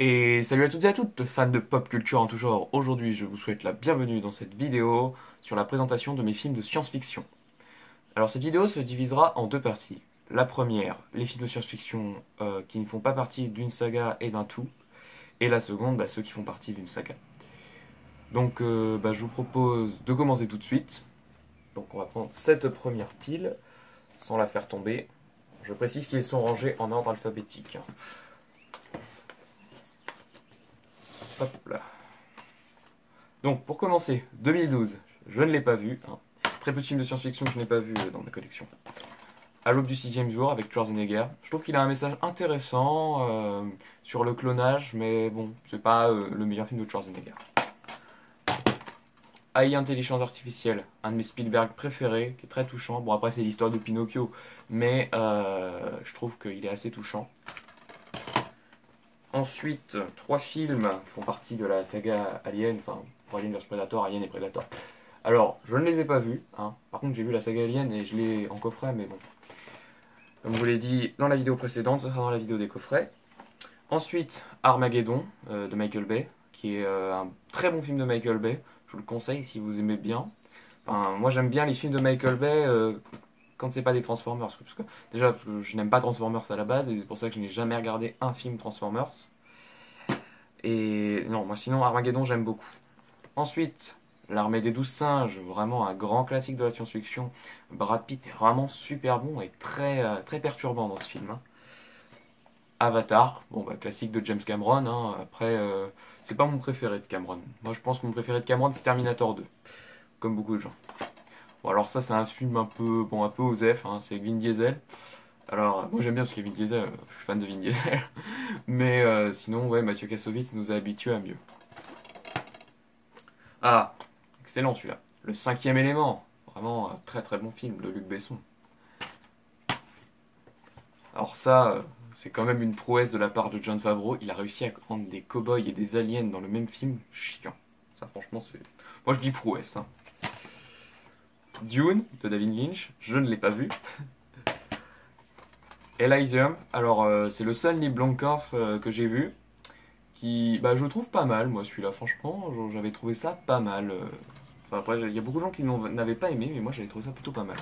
Et salut à toutes et à toutes, fans de pop culture en tout genre. Aujourd'hui, je vous souhaite la bienvenue dans cette vidéo sur la présentation de mes films de science-fiction. Alors cette vidéo se divisera en deux parties. La première, les films de science-fiction qui ne font pas partie d'une saga et d'un tout. Et la seconde, ceux qui font partie d'une saga. Donc je vous propose de commencer tout de suite. Donc on va prendre cette première pile, sans la faire tomber. Je précise qu'ils sont rangés en ordre alphabétique. Hop là. Donc, pour commencer, 2012, je ne l'ai pas vu. Très peu de films de science-fiction que je n'ai pas vu dans ma collection. À l'aube du sixième jour avec Schwarzenegger. Je trouve qu'il a un message intéressant sur le clonage, mais bon, c'est pas le meilleur film de Schwarzenegger. AI Intelligence Artificielle, un de mes Spielberg préférés, qui est très touchant. Bon, après, c'est l'histoire de Pinocchio, mais je trouve qu'il est assez touchant. Ensuite, trois films qui font partie de la saga Alien, enfin, pour Alien vs Predator, Alien et Predator. Alors, je ne les ai pas vus, Par contre, j'ai vu la saga Alien et je l'ai en coffret, mais bon. Comme je vous l'ai dit dans la vidéo précédente, ce sera dans la vidéo des coffrets. Ensuite, Armageddon, de Michael Bay, qui est un très bon film de Michael Bay. Je vous le conseille si vous aimez bien. Enfin, moi, j'aime bien les films de Michael Bay quand c'est pas des Transformers. Parce que je n'aime pas Transformers à la base, et c'est pour ça que je n'ai jamais regardé un film Transformers. Et non, moi sinon Armageddon j'aime beaucoup. Ensuite, L'Armée des 12 singes, vraiment un grand classique de la science-fiction. Brad Pitt est vraiment super bon et très perturbant dans ce film. Avatar, classique de James Cameron. Après, c'est pas mon préféré de Cameron. Moi je pense que mon préféré de Cameron c'est Terminator 2, comme beaucoup de gens. Bon alors ça c'est un film un peu osef, c'est Vin Diesel. Alors moi j'aime bien parce que Vin Diesel, je suis fan de Vin Diesel. Mais sinon ouais, Mathieu Kassovitz nous a habitués à mieux. Ah, excellent celui-là. Le cinquième élément, vraiment très bon film de Luc Besson. Alors ça, c'est quand même une prouesse de la part de Jon Favreau. Il a réussi à rendre des cow-boys et des aliens dans le même film chiant. Ça franchement c'est... Moi je dis prouesse. Dune de David Lynch, je ne l'ai pas vu. Elysium, alors c'est le seul Neil Blomkamp que j'ai vu, qui, je le trouve pas mal, moi celui-là, franchement, j'avais trouvé ça pas mal. Enfin après, il y a beaucoup de gens qui n'avaient pas aimé, mais moi j'avais trouvé ça plutôt pas mal.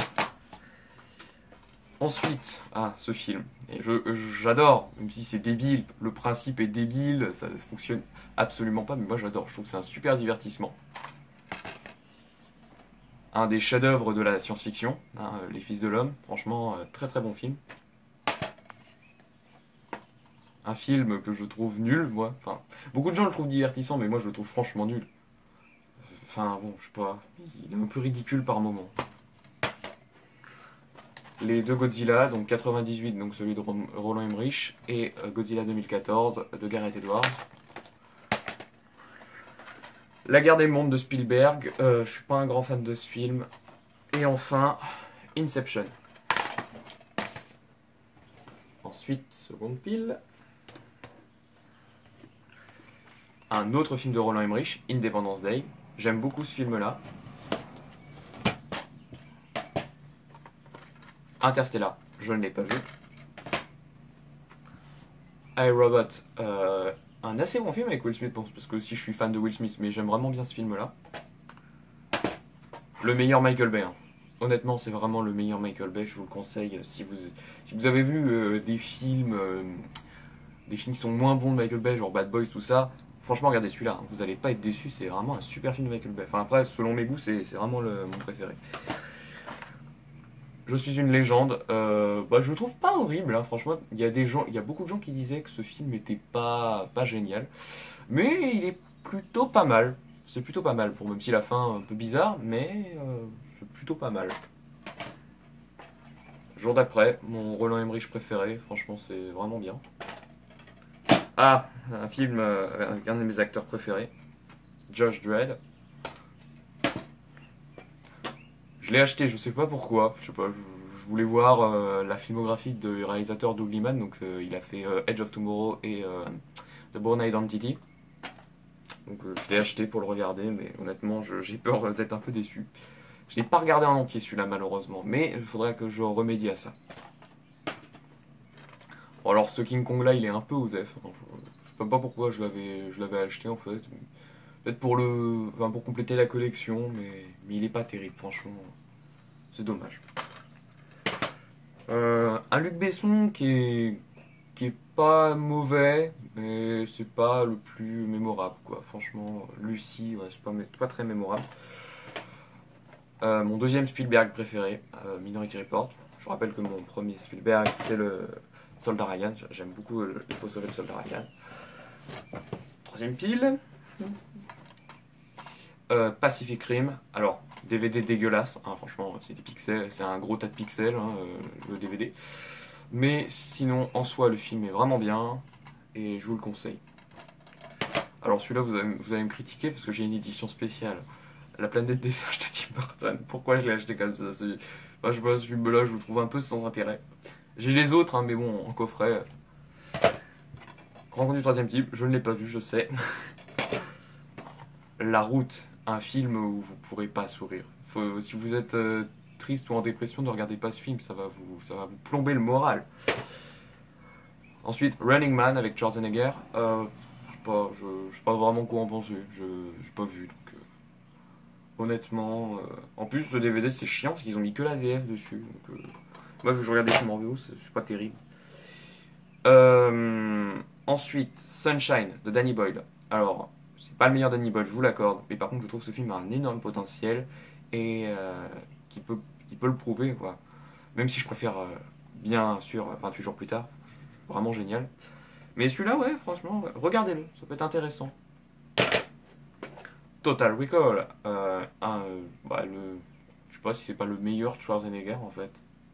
Ensuite, ce film, et j'adore, même si c'est débile, le principe est débile, ça ne fonctionne absolument pas, mais moi j'adore, je trouve que c'est un super divertissement. Un des chefs-d'œuvre de la science-fiction, Les Fils de l'Homme, franchement, très bon film. Un film que je trouve nul, moi. Enfin, beaucoup de gens le trouvent divertissant, mais moi je le trouve franchement nul. Enfin, bon, je sais pas. Il est un peu ridicule par moments. Les deux Godzilla, donc 98, donc celui de Roland Emmerich, et Godzilla 2014 de Gareth Edwards. La guerre des mondes de Spielberg, je suis pas un grand fan de ce film. Et enfin, Inception. Ensuite, seconde pile. Un autre film de Roland Emmerich, Independence Day. J'aime beaucoup ce film-là. Interstellar, je ne l'ai pas vu. iRobot, un assez bon film avec Will Smith, parce que aussi je suis fan de Will Smith, mais j'aime vraiment bien ce film-là. Le meilleur Michael Bay. Honnêtement, c'est vraiment le meilleur Michael Bay, je vous le conseille. Si vous avez vu des films qui sont moins bons de Michael Bay, genre Bad Boys, tout ça, franchement, regardez celui-là, vous n'allez pas être déçus, c'est vraiment un super film de Michael Bay. Enfin après, selon mes goûts, c'est vraiment mon préféré. Je suis une légende, je le trouve pas horrible, franchement, il y a beaucoup de gens qui disaient que ce film n'était pas génial, mais il est plutôt pas mal. C'est plutôt pas mal, même si la fin est un peu bizarre, mais c'est plutôt pas mal. Jour d'après, mon Roland Emmerich préféré, franchement c'est vraiment bien. Un film avec un de mes acteurs préférés, Judge Dredd. Je l'ai acheté, je sais pas pourquoi, je voulais voir la filmographie du réalisateur Doug Liman, donc il a fait Edge of Tomorrow et The Bourne Identity. Donc je l'ai acheté pour le regarder, mais honnêtement j'ai peur d'être un peu déçu. Je n'ai pas regardé en entier celui-là malheureusement, mais il faudrait que je remédie à ça. Bon alors ce King Kong là il est un peu osef, sais pas pourquoi je l'avais acheté en fait. Peut-être pour enfin, pour compléter la collection, mais il est pas terrible, franchement. C'est dommage. Un Luc Besson qui est pas mauvais, mais c'est pas le plus mémorable, quoi. Franchement, Lucie, ouais, c'est pas très mémorable. Mon deuxième Spielberg préféré, Minority Report. Je rappelle que mon premier Spielberg, c'est le Soldat Ryan. J'aime beaucoup Il faut sauver le Soldat Ryan. Troisième pile. Pacific Rim. Alors, DVD dégueulasse, hein, franchement, c'est des pixels, c'est un gros tas de pixels, hein, le DVD. Mais sinon, en soi, le film est vraiment bien et je vous le conseille. Alors celui-là, vous allez me critiquer parce que j'ai une édition spéciale. La planète des singes de Tim Burton. Pourquoi je l'ai acheté comme ça? Enfin, je sais pas, ce film-là, je le trouve un peu sans intérêt. J'ai les autres, hein, mais bon, en coffret. Rencontre du troisième type, je ne l'ai pas vu, je sais. La route, un film où vous pourrez pas sourire. Si vous êtes triste ou en dépression, ne regardez pas ce film, ça va vous plomber le moral. Ensuite, Running Man avec Schwarzenegger. Je sais pas vraiment quoi en penser. Je n'ai pas vu, donc honnêtement. En plus, ce DVD c'est chiant parce qu'ils ont mis que la VF dessus. Donc, moi, je regardais des films en VO, c'est pas terrible. Ensuite, Sunshine de Danny Boyle. Alors, c'est pas le meilleur Danny Boyle, je vous l'accorde, mais par contre, je trouve que ce film a un énorme potentiel et qui peut le prouver, quoi. Même si je préfère, bien sûr, 28 jours plus tard, vraiment génial. Mais celui-là, ouais, franchement, regardez-le, ça peut être intéressant. Total Recall, je sais pas si c'est pas le meilleur de Schwarzenegger en fait.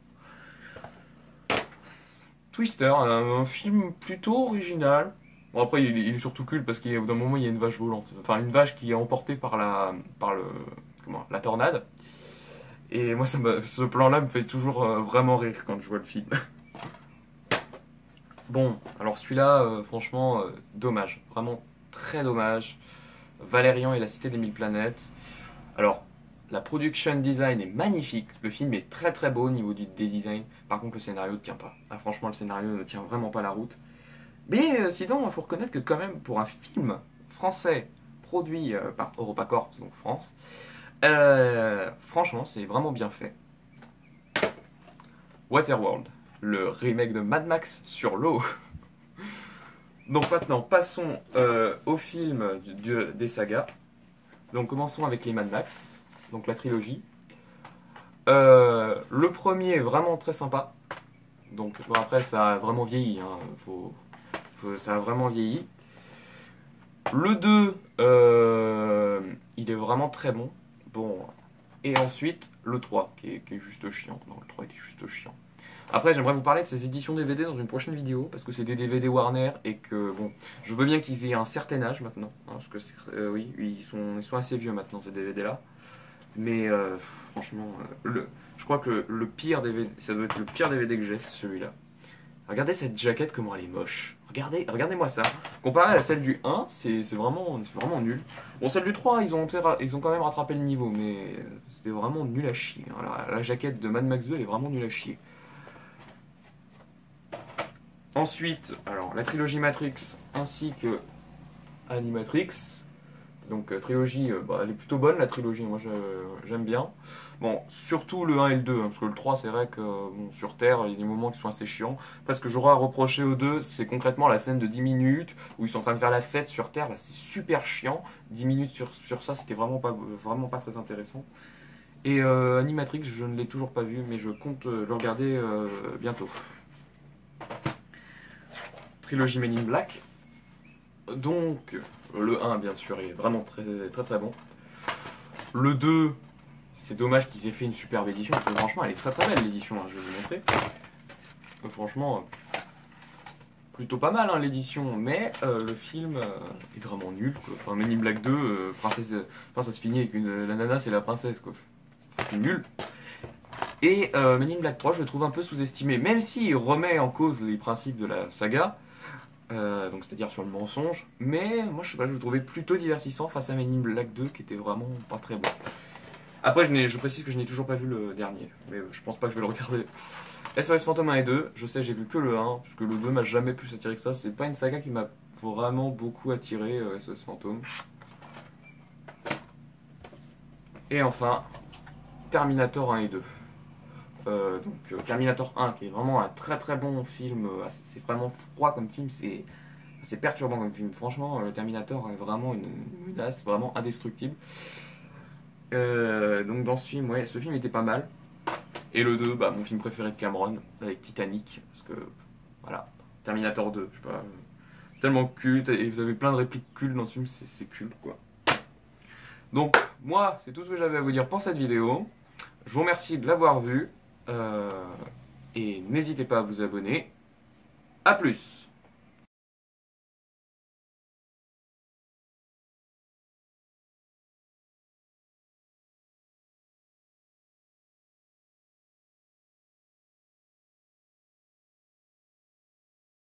Twister, un film plutôt original. Bon après il est surtout culte parce qu'au bout d'un moment il y a une vache volante. Enfin une vache qui est emportée par la tornade. Et moi ce plan-là me fait toujours vraiment rire quand je vois le film. Bon, alors celui-là, franchement, dommage. Vraiment très dommage. Valérian et la Cité des Mille Planètes. Alors, la production design est magnifique. Le film est très très beau au niveau des designs. Par contre, le scénario ne tient pas. Ah, franchement, le scénario ne tient vraiment pas la route. Mais sinon, il faut reconnaître que quand même, pour un film français produit par EuropaCorp, donc France, franchement, c'est vraiment bien fait. Waterworld, le remake de Mad Max sur l'eau. Donc maintenant, passons au film des sagas. Donc commençons avec les Mad Max, donc la trilogie. Le premier est vraiment très sympa. Donc bon, après, ça a vraiment vieilli. Hein. Ça a vraiment vieilli. Le 2, il est vraiment très bon. Bon. Et ensuite, le 3, qui est juste chiant. Non, le 3 il est juste chiant. Après, j'aimerais vous parler de ces éditions DVD dans une prochaine vidéo, parce que c'est des DVD Warner, et que, bon, je veux bien qu'ils aient un certain âge maintenant, hein, parce que, oui, ils sont assez vieux maintenant, ces DVD-là. Mais, franchement, je crois que le pire DVD, ça doit être le pire DVD que j'ai, c'est celui-là. Regardez cette jaquette, comment elle est moche. Regardez-moi ça. Comparé à celle du 1, c'est vraiment nul. Bon, celle du 3, ils ont quand même rattrapé le niveau, mais c'était vraiment nul à chier. Alors, la jaquette de Mad Max 2, elle est vraiment nulle à chier. Ensuite, alors la trilogie Matrix ainsi que Animatrix. Donc trilogie, elle est plutôt bonne la trilogie, moi j'aime bien. Bon, surtout le 1 et le 2, hein, parce que le 3 c'est vrai que bon, sur Terre il y a des moments qui sont assez chiants. Parce que j'aurais à reprocher aux deux, c'est concrètement la scène de 10 minutes où ils sont en train de faire la fête sur Terre, là c'est super chiant. 10 minutes sur ça c'était vraiment pas très intéressant. Et Animatrix je ne l'ai toujours pas vu, mais je compte le regarder bientôt. Trilogie Men in Black. Donc, le 1, bien sûr, est vraiment très très très bon. Le 2, c'est dommage qu'ils aient fait une superbe édition, parce que franchement, elle est très très belle l'édition, hein, je vais vous montrer. Franchement, plutôt pas mal hein, l'édition, mais le film est vraiment nul. Quoi. Enfin, Men in Black 2, ça se finit avec la nana, c'est la princesse, quoi. C'est nul. Et Men in Black 3, je le trouve un peu sous-estimé, même s'il remet en cause les principes de la saga. Donc c'est-à-dire sur le mensonge, mais moi je sais pas, je le trouvais plutôt divertissant face à Men in Black 2 qui était vraiment pas très bon. Après je précise que je n'ai toujours pas vu le dernier, mais je pense pas que je vais le regarder. SOS Fantôme 1 et 2, je sais j'ai vu que le 1, parce que le 2 m'a jamais plus attiré que ça, c'est pas une saga qui m'a vraiment beaucoup attiré, SOS Fantôme. Et enfin, Terminator 1 et 2. Terminator 1 qui est vraiment un très très bon film, c'est vraiment froid comme film, c'est perturbant comme film. Franchement, Terminator est vraiment une menace, vraiment indestructible. Donc dans ce film, ouais, ce film était pas mal. Et le 2, bah, mon film préféré de Cameron, avec Titanic, parce que, voilà, Terminator 2, je sais pas, c'est tellement culte, et vous avez plein de répliques cultes dans ce film, c'est culte, quoi. Donc, moi, c'est tout ce que j'avais à vous dire pour cette vidéo. Je vous remercie de l'avoir vu, et n'hésitez pas à vous abonner. A plus!